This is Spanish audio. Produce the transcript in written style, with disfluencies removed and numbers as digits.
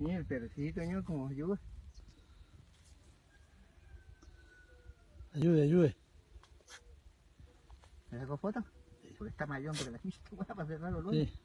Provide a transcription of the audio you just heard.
Sí, el perecito, señor, como ayuda. Ayude, ayude. ¿Me sacó foto? Porque está mayón, porque la quise para cerrar los Sí.